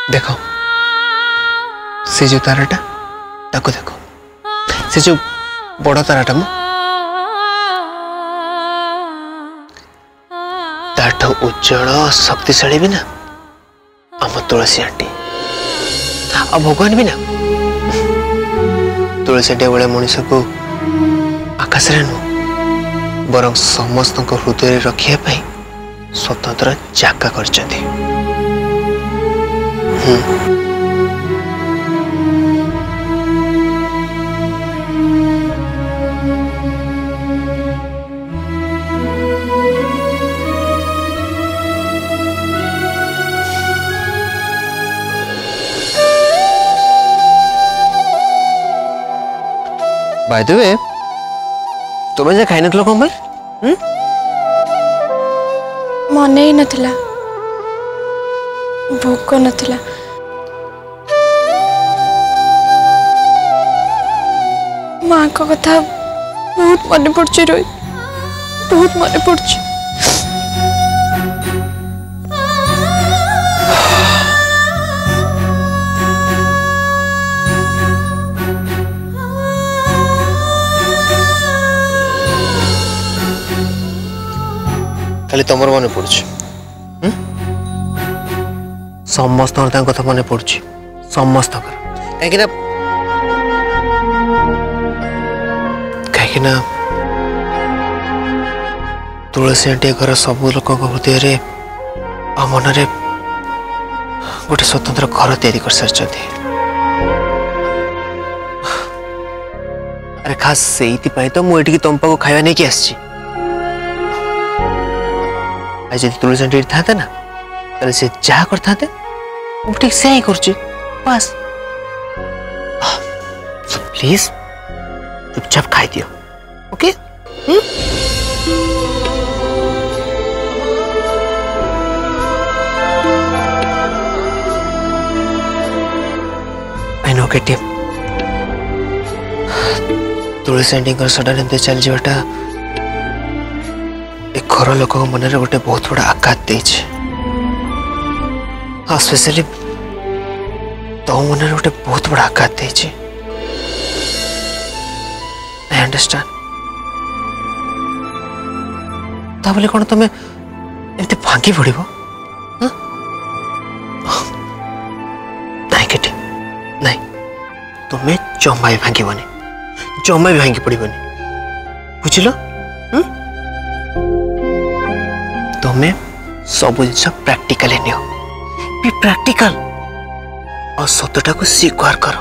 देखो से जो ताराटा ताको देखो से जो बड़ ताराटा मो ताठो उज्जवल शक्तिशाली भी ना आम तुलसी आंटी आ भगवान भी ना तुलसी आंटी बेले मनीष को आकाश नु बर समस्त हृदय रखापी स्वतंत्र जागा कर बाय द वे तुम्हें खाई न कौन भाई मन ही नथिला भोक नथिला माँ का कथा बहुत मन पड़छ रोहित बहुत मन पड़छ खाली तुमर मन पड़छ समस्त कथा मन पड़छ समस्त कहीं तुलसी आंटी घर सब लोक हृदय आ मन गोटे स्वतंत्र घर तैयारी कर सारी अरे खास से तो मुझे तुम पाक खावा नहीं कि आसी आज जब तुलसी आंटी था ना तो से जहाँ करते ठीक से ही कर बस प्लीज चुपचाप खाई दियो ओके आई नो के टीम तुलसी आंटी सडन एमती चल जाटा घर लोक मन में गोटे बहुत बड़ा आघात दे स्पेशली तो मन में गोटे बहुत बड़ा आघात दे आई अंडरस्टैंड ताबले कौन तुम्हें एमती भांगी पड़ नहीं केटी नहीं तुम्हें जमा भी भांगनी जमा भी भांगी पड़ोनी बुझल तुम्हें सब जिन प्रैक्टिकल नियो भी प्रैक्टिकल और सत्यटा को स्वीकार कर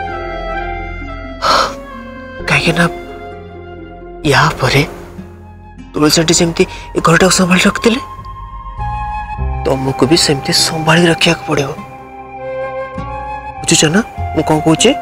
कहीं या परे तुलसी आंटी सेमती घरटा संभाल रखते तुमको भी सेमती संभाली रखा पड़ो बुझुच ना मु कौन कहूँ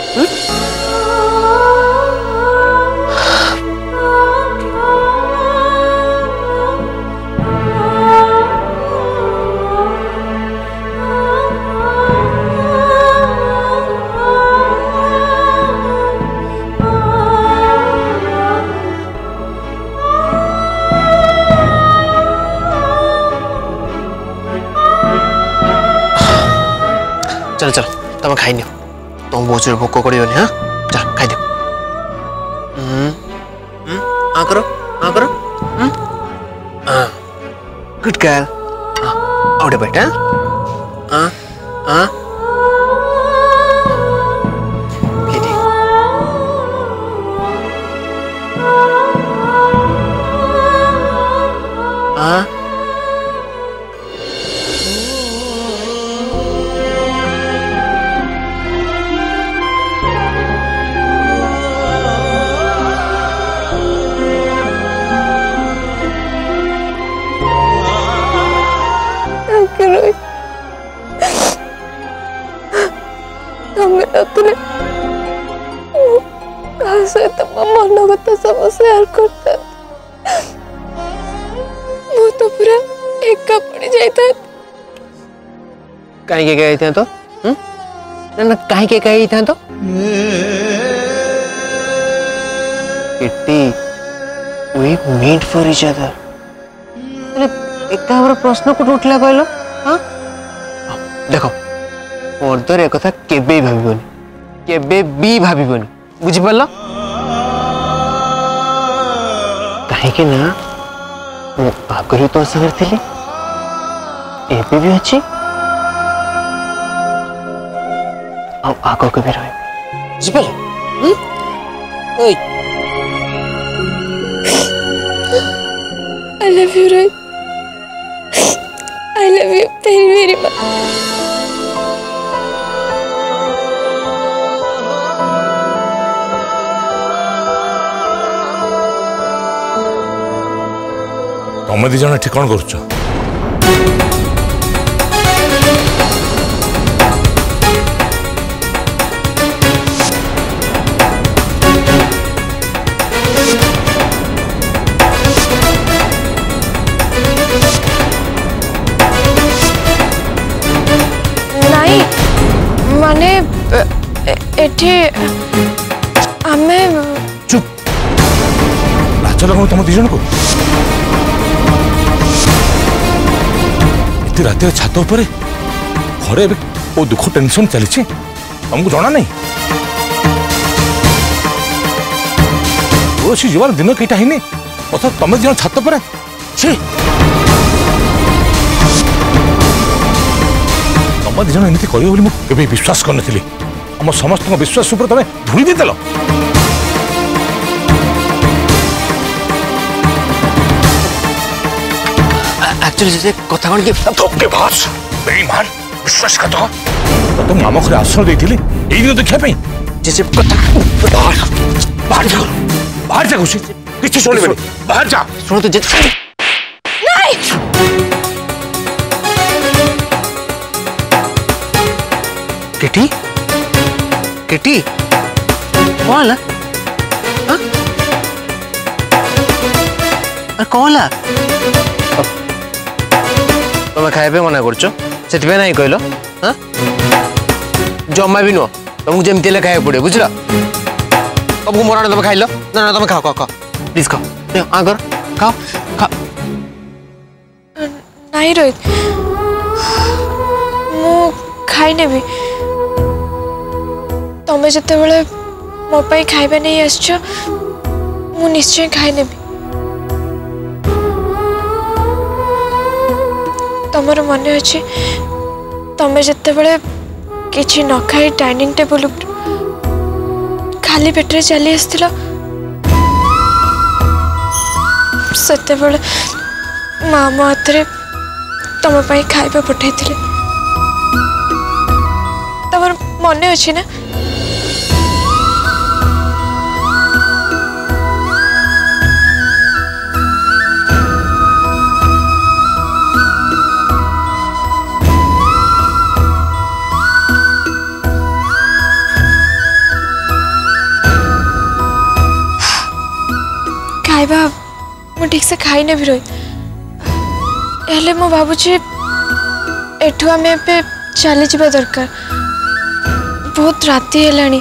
चल चल तुम खाई नियो तुम बहुत जोर भोक कर हाँ चल खाई दो हाँ करो हाँ करो गुड गर्ल आउटे बेटा हाँ हाँ हाँ सहित मन कथा सब शेयर करता तो पूरा एका पड़ी जाता कहीं के तो ना कहीं के तो kitty we meet for each other एक प्रश्न को उठला कहलो हाँ देखो मर्दर एक कथा केबे भाबिबनी केबे भी भाबिबनी बुझी पारला कहीं ना मु आगरी तो संगे थिली एबे भी अछि आ आगो के भी रही बुझी पारला ओय I love you, Rohit. I love you very, very much. तुम दी जन एठी कौन करुच नहीं माने एठी आमे चुप लाज लगो तुम दी जन को इतनी रात छात पर घरे ओ दुख टेंशन चली तुमको जना नहीं सी जीवन दिन कईटा है अथा तुम जन छात पर तुम दी जन एमती कर विश्वास करनी आम समस्त विश्वास तुम धूली देदेल एक्चुअली कथा कौन कि बेईमान विश्वासघातक तुम आम घर आश्रय देती दिन देखापी जैसे कथा बाहर जा घुसी किसी शुणे बाहर जा सुनो तो टिटी टिटी कौन कौन तुम खाइबे मना कर ना कहल हाँ जमा भी नुह तुमको जमी खाया पड़े बुझल तुमको मरण तुम खाइल ना ना तुम खाओ खाओ खाओ प्लीज खाओ आगर खाओ खाओ नहीं रोहित मु खाई नेबी तमें जिते बड़े मो पाई खाइबा नहीं आसछ मु निश्चय खाई नेबी तमर मन अच्छे तमें जिते बड़े किछि न खाई डाइनिंग टेबल खाली पेटे चली आसथिल सेते बड़े माँ मो हाथ रे तम पाई खाइबा पठाई तमर मन अच्छे ना खाइबा मु ठीक से खाई ने भी रही मु भावुची एठू आम ए चली जावा दरकार बहुत राति है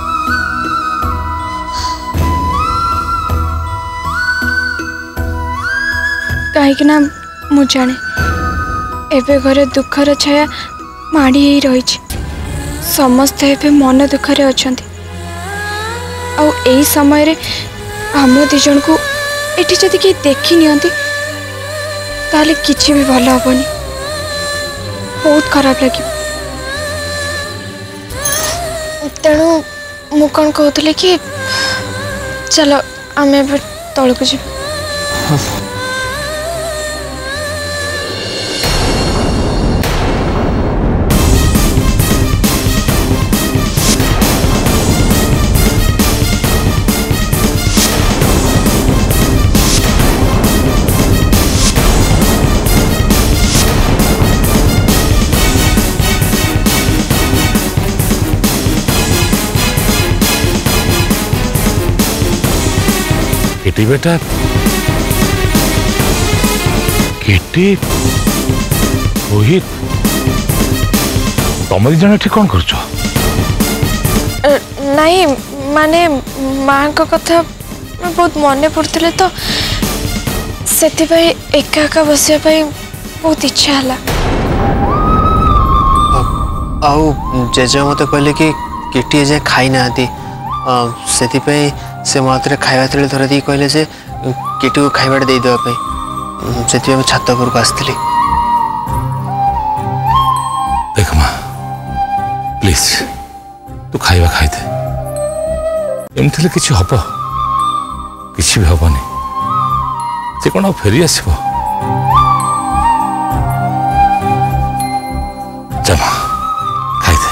कहीं ना मु जाने एबे घरे दुखर छाया माड़ी ही रही समस्ते एबे मन दुखरे अच्छा आ समय रे आम दिजन को एठी जदि कि देखी नियंती ताले किछि भी भल हबनी बहुत खराब लगे तेणु मु कौन कहते कि चलो आम तौक जी किटी बेटा किटी रोहित तुम दी जन कौन कर नहीं माने माँ को कथा बहुत मन पड़ते तो से एका एका बस बहुत इच्छा है आउ जेजे मत कहले कि किटी जे खाई ना से से मत खावा तेल धर दी कहले जे किटी को खाइबा दे देवाई से छात उपरक आसती। देख माँ प्लीज तू खाइबा खाइदे एमती किसी हम किसी भी हेनी से कौन फेरी आसब जमा खाइदे।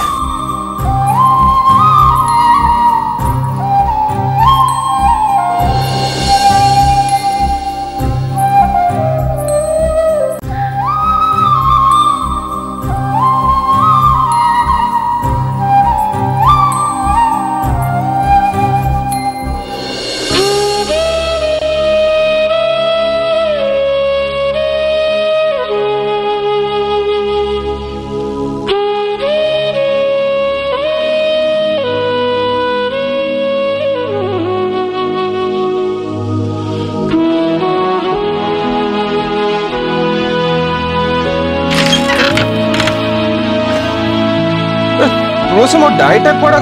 तुलसी मो डाइट पड़ा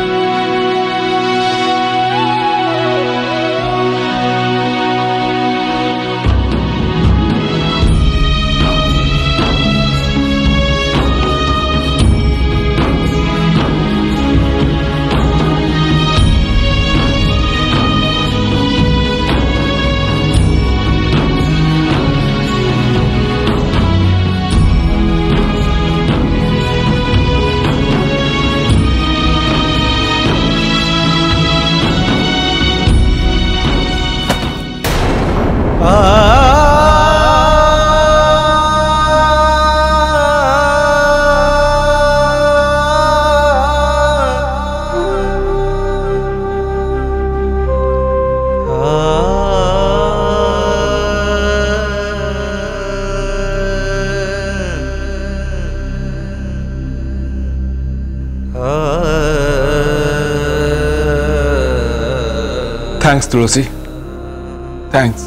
थैंक्स तुलसी थैंक्स।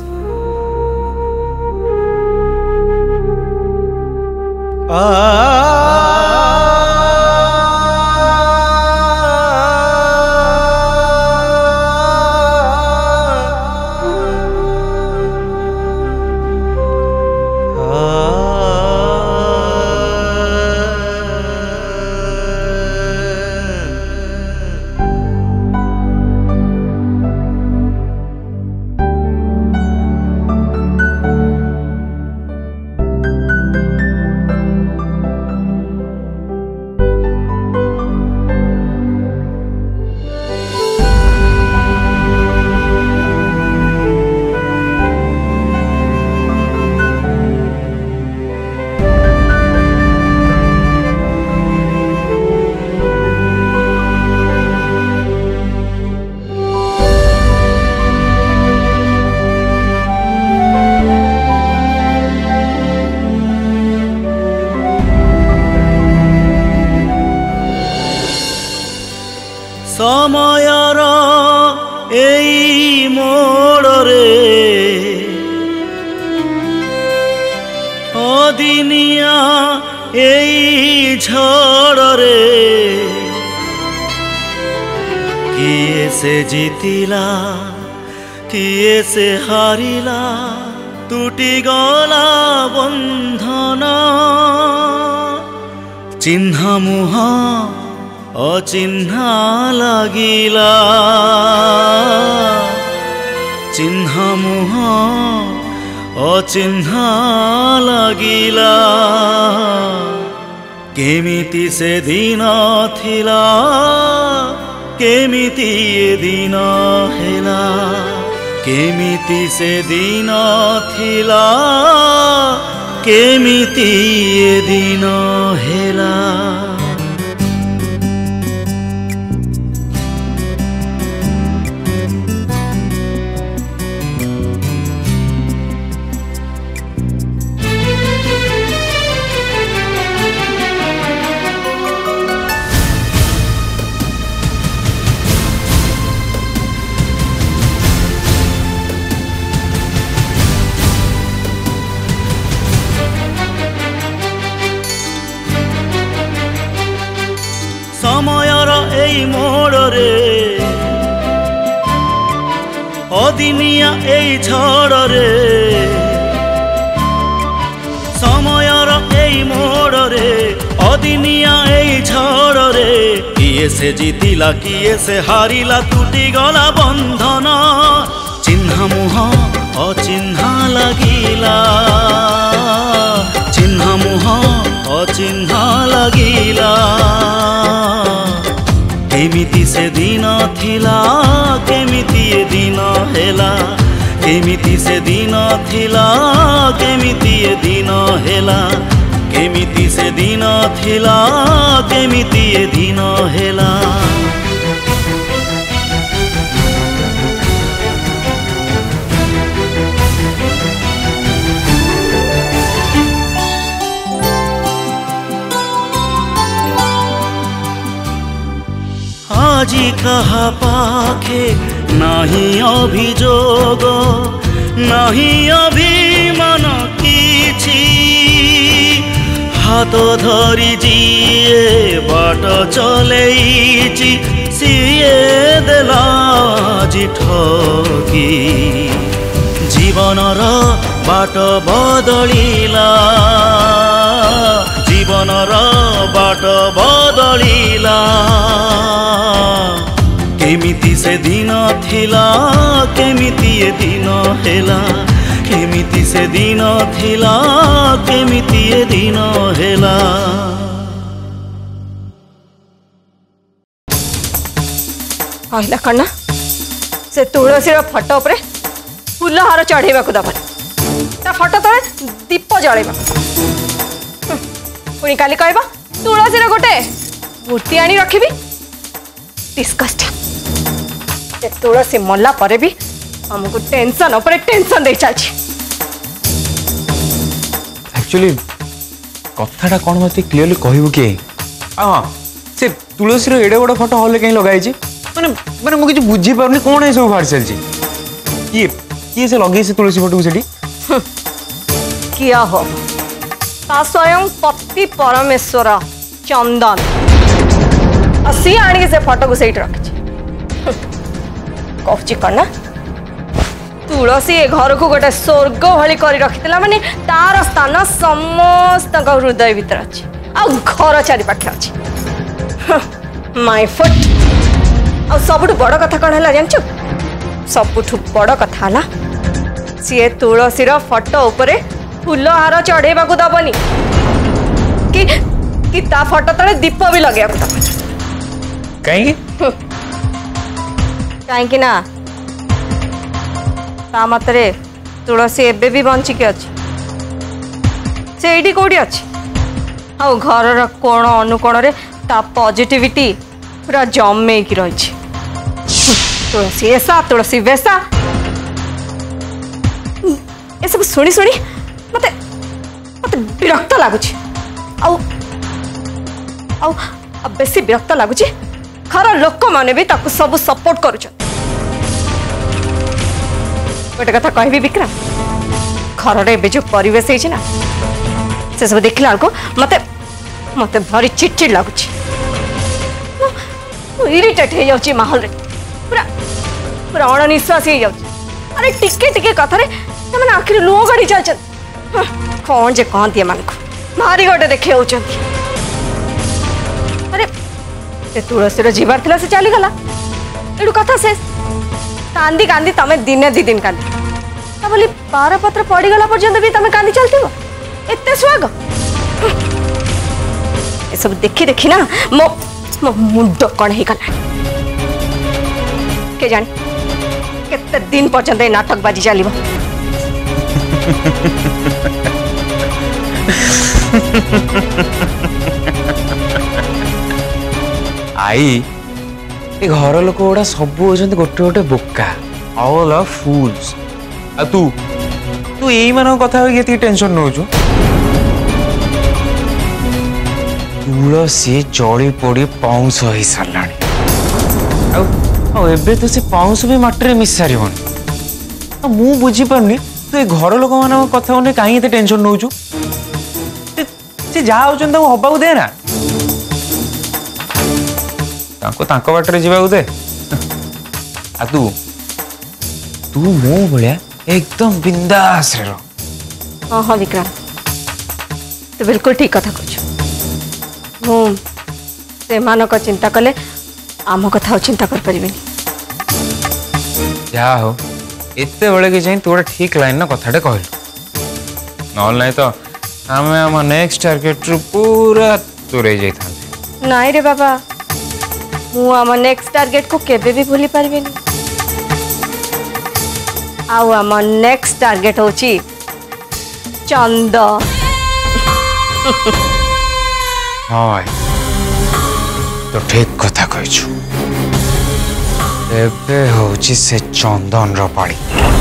समयर एई मोड़रे अदिनिया एई झड़रे किए से जीतिला किए से हारिला टूटी गला बंधन चिन्ह मुहा अचिन्हा लागिला चिन्ह मुह अचिन्हा लागिला केमिति से दिन थिला केमिति ए दिन हेला केमिति से दिन थिला केमिति ए दिन हेला। समयर एई मोड़रे अदिनिया एई झड़रे समयर एई मोड़रे अदिनिया एई झड़रे किए से जीतिला किए से हारिला टूटी गला बंधन चिन्हा मुह अचिन्हा लगिला चिन्हा मुह अचिन्हा लगिला केमिति से दिन थिला केमिति ए दिन हेला केमिति से दिन थिला केमिति ए दिन हेला केमिति से दिन थिला केमिति ए दिन हेला आजी कहा पाखे नहीं अभियोग नहीं अभिमान किछि हाथ धरी जीए बाट चलेइछि सीए देला जी ठगी जीवनर बाट बदलिला जीवनर बाट बदलिला केमिति से दिन थिला केमिति ए दिन हेला केमिति से दिन थिला केमिति ए दिन हेला कहला कन्ना से तुलसी फटो उपरे फूल हार चढ़ेबा को दबनी ता फटो तले दीप जळेबा पुणी काली कहबा तुलसी गोटे मूर्ति आनी रखिबी डिस्कस्टिंग तुलसी मल्ला परे भी हमको टेंशन ऊपर टेंशन दे चलछि एक्चुअली कथाटा कौन मत क्लीयरली कहबो के हां से तुलसी रो एडे बड़ फोटो हॉल कहीं लगाई छी माने माने मु किछ बुझी पाउनी कोन है सब फाड़ चल छी ये से लगे से तुलसी फोटो सेठी किया हो ता स्वयं पति परमेश्वर चंदन असी आनी से फोटो को सेठ रख कहची कन्ना तुलसी ए घर को गोटे स्वर्ग भली कर रखिला माने तार स्थान समस्त हृदय भीतर अच्छी आ घर चारि पाखे अच्छी माय फुट आ सबुठ बड़ कथा कौन है जानचु सबुठ बड़ कथा है सी तुलसी फोटो उपरे फूल हार चढ़ेबा को दबनी कि ता फोटो तले दीप भी लगे कहीं कहीं ना ता मतरे तुलसी एबे भी बंचिकी अच्छी से एडी कोडी अच्छी आ घर कोण अनुकोण रे ता पॉजिटिविटी पूरा जमे की रही तुलसी ऐसा तुलसी वैसा ये सब शुणी शुणी मते मते विरक्त लगुच बेसी विरक्त लगुच घर लोक माने भी ताकू सब सपोर्ट करुच गोटे कथा कहबी विक्रम घर रे जो परिवेश है ना से सब देखला को मते मते भारी चिड़चिड़ लगुच इरिटेट हो जाउची माहौल रे पूरा पूरा अणनिश्वास हो जाउची अरे टिके टिके कथा रे तमन आखिर लुह गड़ी चल कौन जे कहती है मान को मारी गोटे देखे होचंती अरे से तुलसी जीवार थिला से चली गला एडू कथा से कांदी कांदी तमे दिने दी दिन कांदी ता बोली 12 पत्र पड़ी गला पर्यंत भी तमे कांदी चलतीबो एते स्वाग ए सब देखी देखी ना मो मो मुंड कण हे गला के जानी केते दिन पर्यंत ए नाटक बाजी चलीबो आई ए घर लोक गुड़ा सब होते गोटे गोटे बोका ऑल आर फूल्स आ तू तू यही मान कथा ये टेंशन नौ तुलसी जड़ी पड़ी पाउंस हो सारा एबे तो से पाउंस भी माटी मिस सारे मु बुझी पारनी तू ए घर लोक मान कथा कहीं टेंशन नौ से जहाँ होता हवा देना बाटर जावाक दे आ तू तू मो भाया एकदम बिंदास रे रह। हाँ हाँ विक्रांत तू बिल्कुल ठीक कथा कहु से चिंता कले आम कथा चिंता कर परिबेनी। जा हो एते बड़े के जाई तू गोटे ठीक लाइन ना कथाटे कहलु नल नहीं तो आम आम नेक्स्ट टार्गेट रु पूरा दूरे जाइथांते। नाई रे बाबा मु आम नेक्स्ट टार्गेट को केबे भी भूली परिबेनी। आउ आम नेक्स्ट टार्गेट होची चंद। हाँ तो ठीक कथा कहछु एबे होची से चंदन रो पाड़ी।